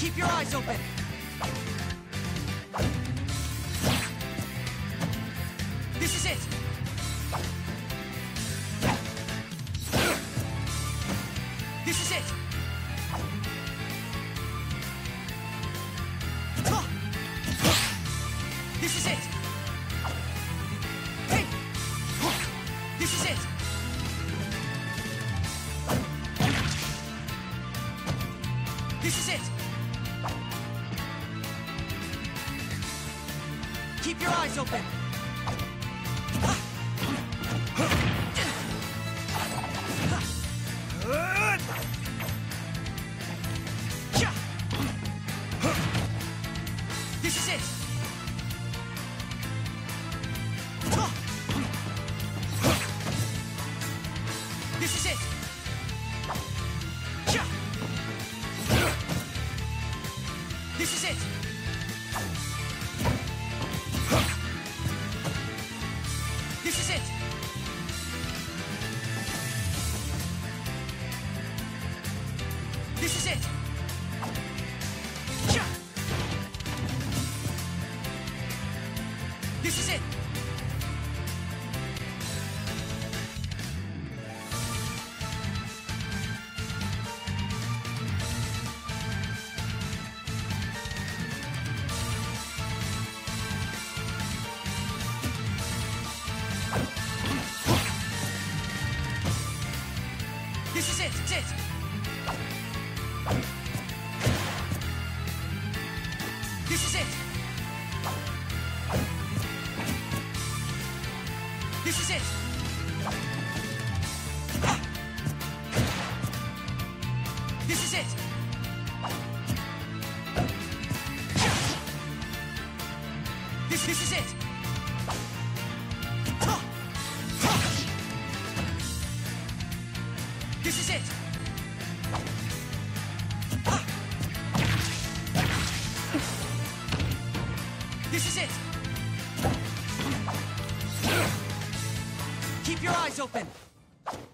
Keep your eyes open. This is it. This is it. This is it. Hey! This is it. This is it. Keep your eyes open. This is it. This is it. This is it. This is it. This is it. This is it. This is it. It's it. This is it. This is it. This is it. This is it. This is it. This is it. Keep your eyes open.